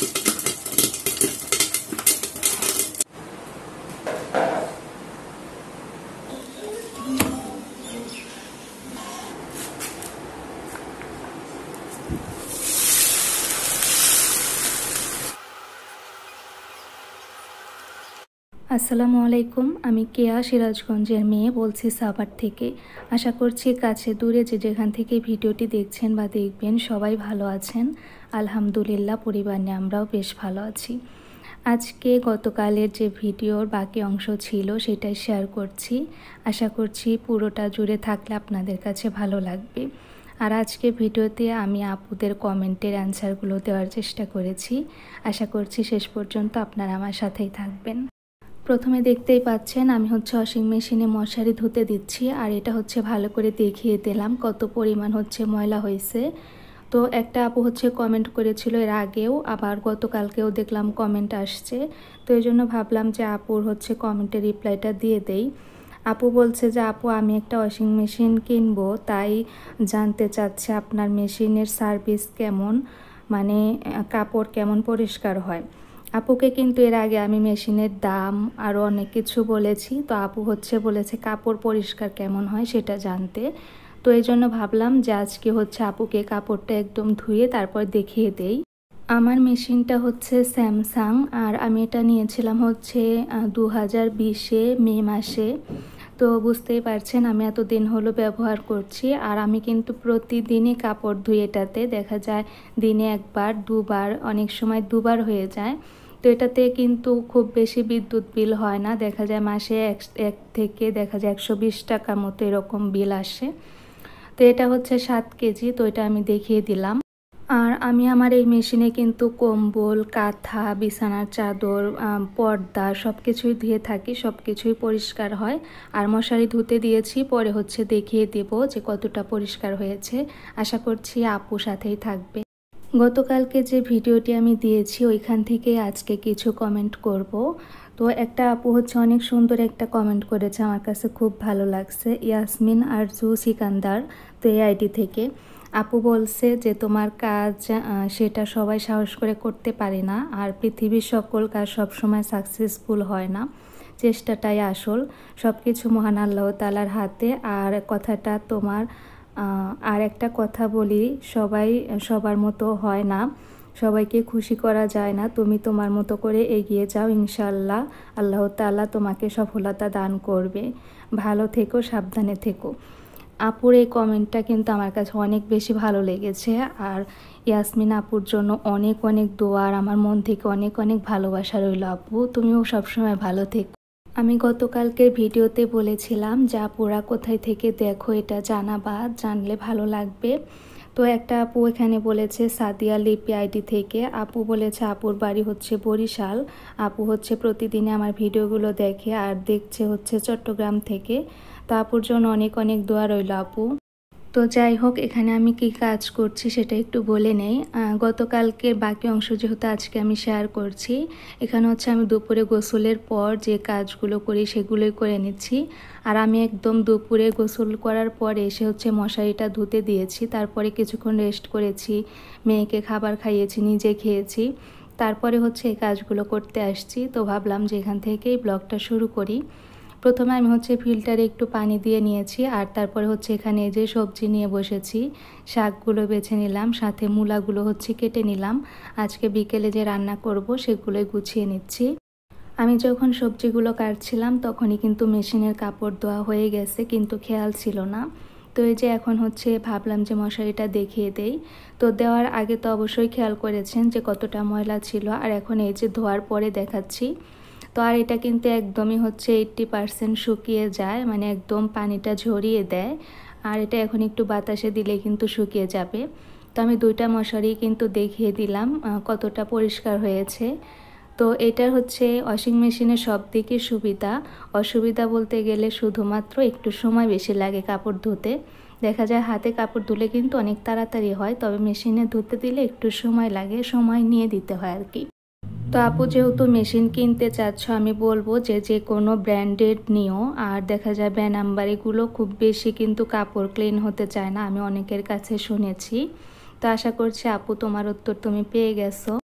আসসালামু আলাইকুম। আমি কেয়া সিরাজগঞ্জের মেয়ে বলছি সাভার থেকে। আশা করছি কাছে দূরে যেখান থেকে ভিডিওটি দেখছেন বা দেখবেন সবাই ভালো আছেন। আলহামদুলিল্লাহ, পরিবার নিয়ে আমরাও বেশ ভালো আছি। আজকে গতকালের যে ভিডিওর বাকি অংশ ছিল সেটাই শেয়ার করছি। আশা করছি পুরোটা জুড়ে থাকলে আপনাদের কাছে ভালো লাগবে। আর আজকে ভিডিওতে আমি আপুদের কমেন্টের অ্যান্সারগুলো দেওয়ার চেষ্টা করেছি। আশা করছি শেষ পর্যন্ত আপনারা আমার সাথেই থাকবেন। প্রথমে দেখতেই পাচ্ছেন আমি ওয়াশিং মেশিনে মশারি ধুতে দিচ্ছি, আর এটা ভালো করে দেখিয়ে দিলাম কত পরিমাণ ময়লা হয়েছে। তো একটা আপু কমেন্ট করেছিল এর আগেও, আবার গতকালকেও দেখলাম কমেন্ট আসছে। তো এই জন্য ভাবলাম যে আপুর কমেন্টের রিপ্লাইটা দিয়ে দেই। আপু বলছে যে আপু আমি একটা ওয়াশিং মেশিন কিনবো, তাই জানতে চাচ্ছে আপনার মেশিনের সার্ভিস কেমন, মানে কাপড় কেমন পরিষ্কার হয়। আপুকে কিন্তু এর আগে আমি মেশিনের দাম আরও অনেক কিছু বলেছি। তো আপু বলেছে কাপড় পরিষ্কার কেমন হয় সেটা জানতে। তো এই জন্য ভাবলাম যে আজকে আপুকে কাপড়টা একদম ধুয়ে তারপর দেখিয়ে দেই। আমার মেশিনটা স্যামসাং, আর আমি এটা নিয়েছিলাম 2020 মে মাসে। তো বুঝতেই পারছেন আমি এতদিন হলো ব্যবহার করছি, আর আমি কিন্তু প্রতিদিনই কাপড় ধুই। এটাতে দেখা যায় দিনে একবার দুবার, অনেক সময় দুবার হয়ে যায়। তো এটাতে কিন্তু খুব বেশি বিদ্যুৎ বিল হয় না, দেখা যায় মাসে এক থেকে দেখা যায় 120 টাকার মতো এরকম বিল আসে। তো এটা 7 কেজি। তো এটা আমি দেখিয়ে দিলাম। আর আমি আমার এই মেশিনে কিন্তু কম্বল, কাঁথা, বিছানার চাদর, পর্দা সব কিছুই ধুয়ে থাকি, সব কিছুই পরিষ্কার হয়। আর মশারি ধুতে দিয়েছি, পরে দেখিয়ে দেব যে কতটা পরিষ্কার হয়েছে। আশা করছি আপু সাথেই থাকবে। গতকালকে যে ভিডিওটি আমি দিয়েছি ওইখান থেকে আজকে কিছু কমেন্ট করব। তো একটা আপু অনেক সুন্দর একটা কমেন্ট করেছে, আমার কাছে খুব ভালো লাগছে। ইয়াসমিন আরজু সিকান্দার, তো এই আইডি থেকে আপু বলছে যে তোমার কাজ সেটা সবাই সাহস করে করতে পারে না, আর পৃথিবীর সকল কাজ সবসময় সাকসেসফুল হয় না, চেষ্টাটাই আসল, সব কিছু মহান আল্লাহ তাআলার হাতে। আর কথাটা তোমার আর একটা কথা বলি, সবাই সবার মতো হয় না, সবাইকে খুশি করা যায় না। তুমি তোমার মতো করে এগিয়ে যাও, ইনশাআল্লাহ আল্লাহ তাআলা তোমাকে সফলতা দান করবে। ভালো থেকো, সাবধানে থেকো। আপুর এই কমেন্টটা কিন্তু আমার কাছে অনেক বেশি ভালো লেগেছে। আর ইয়াসমিন আপুর জন্য অনেক অনেক দোয়া, আর আমার মন থেকে অনেক অনেক ভালোবাসা রইল। আপু তুমিও সবসময় ভালো থেকো। আমি গতকালকের ভিডিওতে বলেছিলাম যে আপুরা কোথায় থেকে দেখো এটা জানাবা, জানলে ভালো লাগবে। তো একটা আপু এখানে বলেছে সাদিয়া লিপি আইডি থেকে। আপু বলেছে আপুর বাড়ি বরিশাল। আপু প্রতিদিনে আমার ভিডিওগুলো দেখে, আর দেখছে চট্টগ্রাম থেকে। তো আপুর জন্য অনেক অনেক দোয়া রইল আপু। তো যাই হোক, এখানে আমি কি কাজ করছি সেটা একটু বলে নেই। গতকালকের বাকি অংশ যেহেতু আজকে আমি শেয়ার করছি, এখানে আমি দুপুরে গোসলের পর যে কাজগুলো করি সেগুলোই করে নিচ্ছি। আর আমি একদম দুপুরে গোসল করার পরে এসে মশারিটা ধুতে দিয়েছি, তারপরে কিছুক্ষণ রেস্ট করেছি, মেয়েকে খাবার খাইয়েছি, নিজে খেয়েছি, তারপরে এই কাজগুলো করতে আসছি। তো ভাবলাম যে এখান থেকেই ব্লগটা শুরু করি। প্রথমে আমি ফিল্টারে একটু পানি দিয়ে নিয়েছি, আর তারপরে এখানে যে সবজি নিয়ে বসেছি, শাকগুলো বেছে নিলাম, সাথে মূলাগুলো কেটে নিলাম। আজকে বিকেলে যে রান্না করব সেগুলোই গুছিয়ে নিচ্ছি। আমি যখন সবজিগুলো কাটছিলাম তখনই কিন্তু মেশিনের কাপড় ধোয়া হয়ে গেছে, কিন্তু খেয়াল ছিল না। তো এই যে এখন ভাবলাম যে মশারিটা দেখিয়ে দেই। তো দেওয়ার আগে তো অবশ্যই খেয়াল করেছেন যে কতটা ময়লা ছিল, আর এখন এই যে ধোয়ার পরে দেখাচ্ছি। তো আর এটা কিন্তু একদমই 80% শুকিয়ে যায়, মানে একদম পানিটা ঝরিয়ে দেয়। আর এটা এখন একটু বাতাসে দিলে কিন্তু শুকিয়ে যাবে। তো আমি দুইটা মশারি কিন্তু দেখিয়ে দিলাম কতটা পরিষ্কার হয়েছে। তো এটার ওয়াশিং মেশিনের সব দিকে সুবিধা, অসুবিধা বলতে গেলে শুধুমাত্র একটু সময় বেশি লাগে কাপড় ধুতে। দেখা যায় হাতে কাপড় ধুলে কিন্তু অনেক তাড়াতাড়ি হয়, তবে মেশিনে ধুতে দিলে একটু সময় লাগে, সময় নিয়ে দিতে হয় আর কি। তো আপু যেহেতু মেশিন কিনতে চাচ্ছ, আমি বলবো যে কোনো ব্র্যান্ডেড নিও। আর দেখা যায় নাম্বার এগুলো খুব বেশি কিন্তু কাপড় ক্লিন হতে চায় না, আমি অনেকের কাছে শুনেছি। তো আশা করছি আপু তোমার উত্তর তুমি পেয়ে গেছো।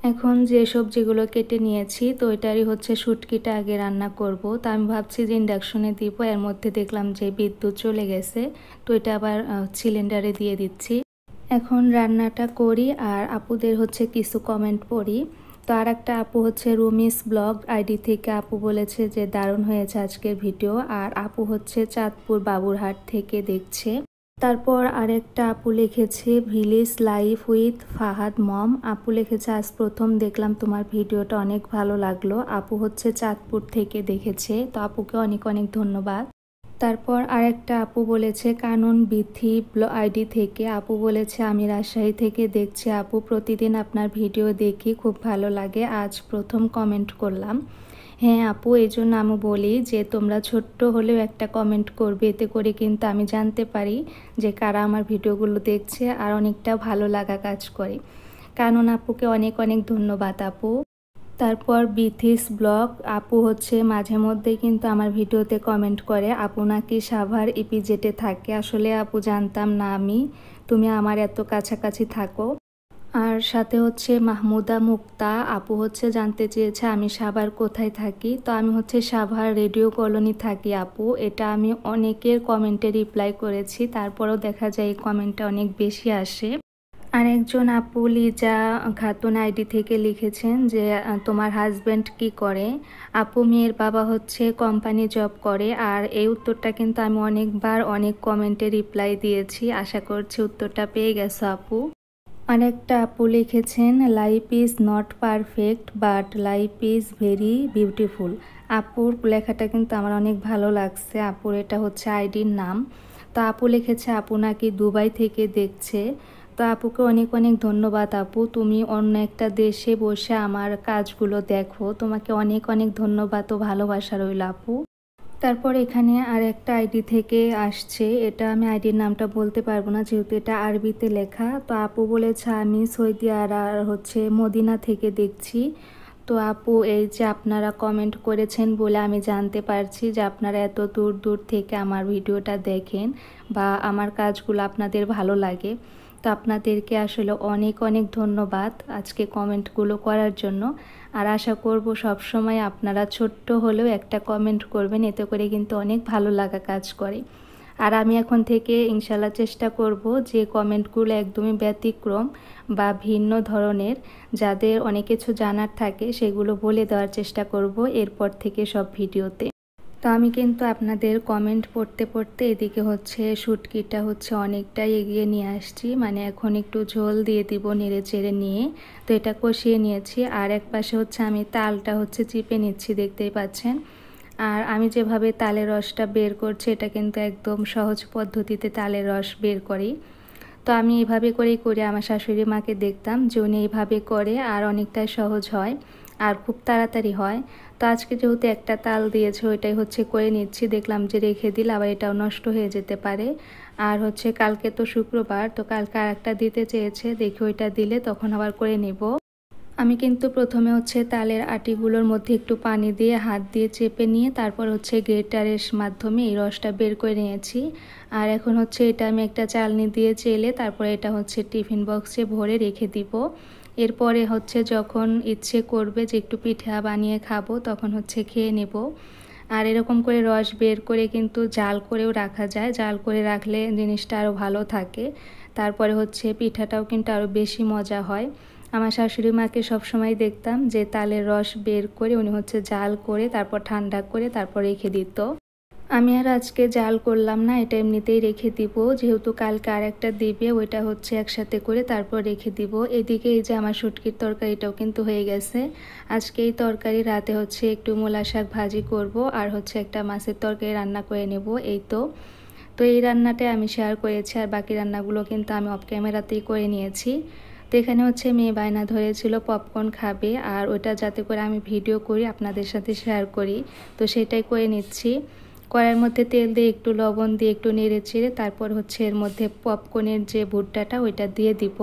এখন যে সবজিগুলো কেটে নিয়েছি তো এটারই হচ্ছে শুটকিটা আগে রান্না করব। তো আমি ভাবছি যে ইন্ডাকশনে দিব, এর মধ্যে দেখলাম যে বিদ্যুৎ চলে গেছে, তো এটা আবার সিলিন্ডারে দিয়ে দিচ্ছি। এখন রান্নাটা করি আর আপুদের হচ্ছে কিছু কমেন্ট পড়ি। তো আর একটা আপু হচ্ছে রুমিস ব্লগ আইডি থেকে আপু বলেছে যে দারুণ হয়েছে আজকের ভিডিও, আর আপু হচ্ছে চাঁদপুর বাবুরহাট থেকে দেখছে। তারপর আরেকটা আপু লিখেছে village life with Fahad mom. আপু লিখেছে আজ প্রথম দেখলাম তোমার ভিডিওটা, অনেক ভালো লাগলো। আপু হচ্ছে চাঁদপুর থেকে দেখেছে, তো আপুকে অনেক অনেক ধন্যবাদ। তারপর আরেকটা আপু বলেছে কানন বিথি আইডি থেকে আপু বলেছে আমি রাজশাহী থেকে দেখছি আপু, প্রতিদিন আপনার ভিডিও দেখি, খুব ভালো লাগে, আজ প্রথম কমেন্ট করলাম। হ্যাঁ আপু, এই জন্য আমি বলি যে তোমরা ছোট্ট হলেও একটা কমেন্ট করবে, এতে করে কিন্তু আমি জানতে পারি যে কারা আমার ভিডিওগুলো দেখছে, আর অনেকটা ভালো লাগা কাজ করে। কানন আপুকে অনেক অনেক ধন্যবাদ আপু। তারপর বিথিস ব্লগ আপু হচ্ছে মাঝে মধ্যেই কিন্তু আমার ভিডিওতে কমেন্ট করে আপু নাকি সাভার ইপিজেটে থাকে। আসলে আপু জানতাম না আমি, তুমি আমার এত কাছাকাছি থাকো। আর সাথে হচ্ছে মাহমুদা মুক্তা আপু হচ্ছে জানতে চেয়েছে আমি সাভার কোথায় থাকি। তো আমি হচ্ছে সাভার রেডিও কলোনি থাকি আপু। এটা আমি অনেকের কমেন্টে রিপ্লাই করেছি, তারপরেও দেখা যায় এই কমেন্টটা অনেক বেশি আসে। আরেকজন আপু লিজা খাতুন আইডি থেকে লিখেছেন যে তোমার হাজব্যান্ড কি করে? আপু মেয়ের বাবা হচ্ছে কোম্পানি জব করে। আর এই উত্তরটা কিন্তু আমি অনেকবার অনেক কমেন্টে রিপ্লাই দিয়েছি, আশা করছি উত্তরটা পেয়ে গেছো আপু। আরেকটা আপু লিখেছেন life is not perfect but life is very beautiful. আপুর লেখাটা কিন্তু আমার অনেক ভালো লাগছে। আপুর এটা হচ্ছে আইডির নাম। তো আপু লিখেছে আপু নাকি দুবাই থেকে দেখছে। তো আপুকে অনেক অনেক ধন্যবাদ আপু, তুমি অন্য একটা দেশে বসে আমার কাজগুলো দেখো, তোমাকে অনেক অনেক ধন্যবাদ ও ভালোবাসা রইল আপু। তারপর এখানে আর একটা আইডি থেকে আসছে, এটা আমি আইডির নামটা বলতে পারবো না যেহেতু এটা আরবিতে লেখা। তো আপু বলেছে আমি সৌদি আরব হচ্ছে মদিনা থেকে দেখছি। তো আপু এই যে আপনারা কমেন্ট করেছেন বলে আমি জানতে পারছি যে আপনারা এত দূর দূর থেকে আমার ভিডিওটা দেখেন বা আমার কাজগুলো আপনাদের ভালো লাগে। তো আপনাদেরকে আসলে অনেক অনেক ধন্যবাদ আজকে কমেন্টগুলো করার জন্য। আর আশা করব সব সময় আপনারা ছোট্ট হলেও একটা কমেন্ট করবেন, এতে করে কিন্তু অনেক ভালো লাগা কাজ করে। আর আমি এখন থেকে ইনশাল্লাহ চেষ্টা করব যে কমেন্টগুলো একদমই ব্যতিক্রম বা ভিন্ন ধরনের, যাদের অনেক কিছু জানার থাকে সেগুলো বলে দেওয়ার চেষ্টা করব এরপর থেকে সব ভিডিওতে। তো আমি কিন্তু আপনাদের কমেন্ট পড়তে পড়তে এদিকে হচ্ছে শুটকিটা হচ্ছে অনেকটাই এগিয়ে নিয়ে আসছি, মানে এখন একটু ঝোল দিয়ে দিব নেড়ে চেড়ে নিয়ে। তো এটা কষিয়ে নিয়েছি, আর এক পাশে হচ্ছে আমি তালটা হচ্ছে চিপে নিচ্ছি, দেখতেই পাচ্ছেন। আর আমি যেভাবে তালের রসটা বের করছি এটা কিন্তু একদম সহজ পদ্ধতিতে তালের রস বের করি। তো আমি এইভাবে করেই করি, আমার শাশুড়ি মাকে দেখতাম যে উনি এইভাবে করে আর অনেকটাই সহজ হয় আর খুব তাড়াতাড়ি হয়। তো আজকে যেহেতু একটা তাল দিয়েছে ওইটাই হচ্ছে করে নিচ্ছি, দেখলাম যে রেখে দিলে আবার এটাও নষ্ট হয়ে যেতে পারে। আর হচ্ছে কালকে তো শুক্রবার, তো কালকে আর একটা দিতে চেয়েছে, দেখি ওইটা দিলে তখন আবার করে নিব। আমি কিন্তু প্রথমে হচ্ছে তালের আটিগুলোর মধ্যে একটু পানি দিয়ে হাত দিয়ে চেপে নিয়ে তারপর হচ্ছে গ্রেটারের মাধ্যমে এই রসটা বের করে নিয়েছি। আর এখন হচ্ছে এটা আমি একটা চালনি দিয়ে চেলে তারপরে এটা হচ্ছে টিফিন বক্সে ভরে রেখে দিব। এরপরে হচ্ছে যখন ইচ্ছে করবে যে একটু পিঠা বানিয়ে খাবো তখন হচ্ছে খেয়ে নেব। আর এরকম করে রস বের করে কিন্তু জাল করেও রাখা যায়, জাল করে রাখলে জিনিসটা আরও ভালো থাকে। তারপরে হচ্ছে পিঠাটাও কিন্তু আরও বেশি মজা হয়। আমার শাশুড়ি মাকে সবসময় দেখতাম যে তালের রস বের করে উনি হচ্ছে জাল করে তারপর ঠান্ডা করে তারপর রেখে দিত। আমি আর আজকে জাল করলাম না, এটা এমনিতেই রেখে দিব, যেহেতু কালকে আর একটা দিবে ওইটা হচ্ছে একসাথে করে তারপর রেখে দিব। এদিকে এই যে আমার শুটকির তরকারিটাও কিন্তু হয়ে গেছে। আজকে এই তরকারি রাতে হচ্ছে একটু মূলা শাক ভাজি করব আর হচ্ছে একটা মাছের তরকারি রান্না করে নেব, এই তো। তো এই রান্নাটাই আমি শেয়ার করেছি, আর বাকি রান্নাগুলো কিন্তু আমি অফ ক্যামেরাতেই করে নিয়েছি। তো এখানে হচ্ছে মেয়ে বায়না ধরেছিল পপকর্ন খাবে, আর ওটা যাতে করে আমি ভিডিও করি আপনাদের সাথে শেয়ার করি, তো সেটাই করে নিচ্ছি। কড়াইয়ের মধ্যে তেল দিয়ে একটু লবণ দিয়ে একটু নেড়ে চেড়ে তারপর হচ্ছে এর মধ্যে পপকর্নের যে ভুট্টাটা ওইটা দিয়ে দিব।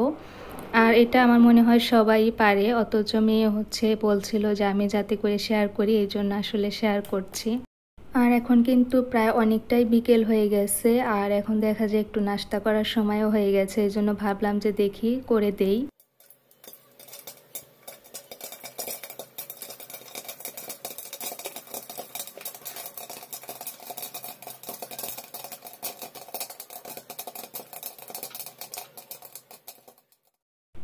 আর এটা আমার মনে হয় সবাই পারে, অথচ মেয়ে হচ্ছে বলছিল যে আমি যাতে করে শেয়ার করি, এই জন্য আসলে শেয়ার করছি। আর এখন কিন্তু প্রায় অনেকটাই বিকেল হয়ে গেছে, আর এখন দেখা যায় একটু নাস্তা করার সময়ও হয়ে গেছে, এই জন্য ভাবলাম যে দেখি করে দেই।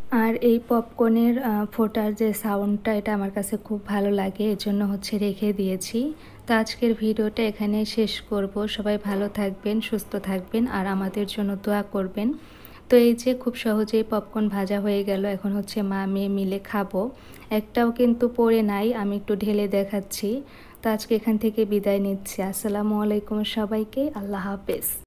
আর এই পপকর্নের ফোটার যে সাউন্ডটা এটা আমার কাছে খুব ভালো লাগে, এজন্য হচ্ছে রেখে দিয়েছি। তো আজকের ভিডিওটা এখানে শেষ করব। সবাই ভালো থাকবেন, সুস্থ থাকবেন আর আমাদের জন্য দোয়া করবেন। তো এই যে খুব সহজেই পপকর্ন ভাজা হয়ে গেল। এখন হচ্ছে মা মেয়ে মিলে খাবো। একটাও কিন্তু পড়ে নাই, আমি একটু ঢেলে দেখাচ্ছি। তো আজকে এখান থেকে বিদায় নিচ্ছি। আসসালামু আলাইকুম সবাইকে, আল্লাহ হাফেজ।